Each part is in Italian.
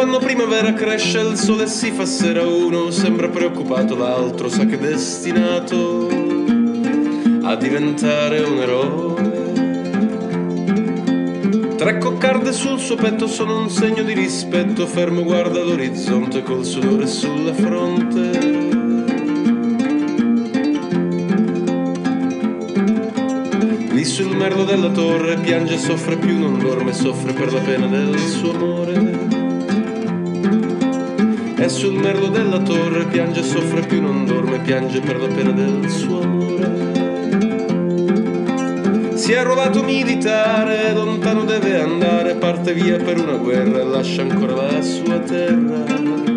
fanno primavera cresce il sole e si fa sera, uno sembra preoccupato, l'altro sa che è destinato a diventare un eroe. 3 coccarde sul suo petto sono un segno di rispetto, fermo guarda l'orizzonte col sudore sulla fronte. Lì sul merlo della torre piange, soffre più, non dorme, soffre per la pena del suo amore. E sul merlo della torre piange, soffre più, non dorme, piange per la pena del suo amore. Si è arruolato militare, lontano deve andare, parte via per una guerra e lascia ancora la sua terra.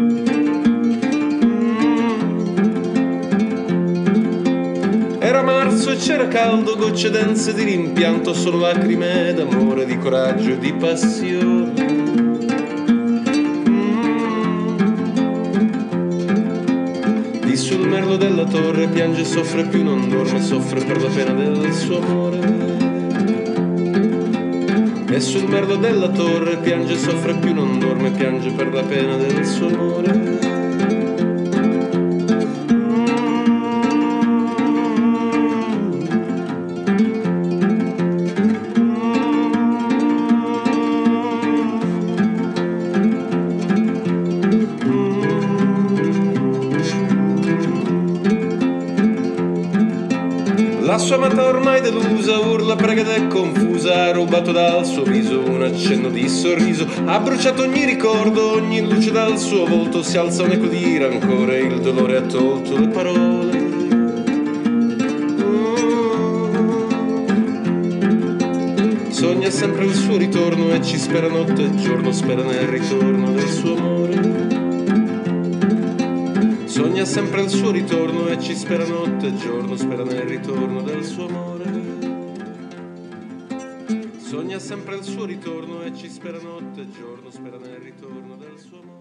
Era marzo e c'era caldo, gocce dense di rimpianto, solo lacrime d'amore, di coraggio e di passione. Lì sul merlo della torre piange, soffre più, non dorme, soffre per la pena del suo amore. E sul merlo della torre piange, soffre più, non dorme, piange per la pena del suo amore. La sua amata ormai delusa urla, prega ed è confusa, ha rubato dal suo viso un accenno di sorriso, ha bruciato ogni ricordo, ogni luce dal suo volto, si alza un eco di rancore, il dolore ha tolto le parole. Sogna sempre il suo ritorno e ci spera notte e giorno, spera nel ritorno del suo amore. Sogna sempre il suo ritorno e ci spera notte e giorno, spera nel ritorno del suo amore. Sogna sempre il suo ritorno e ci spera notte e giorno, spera nel ritorno del suo amore.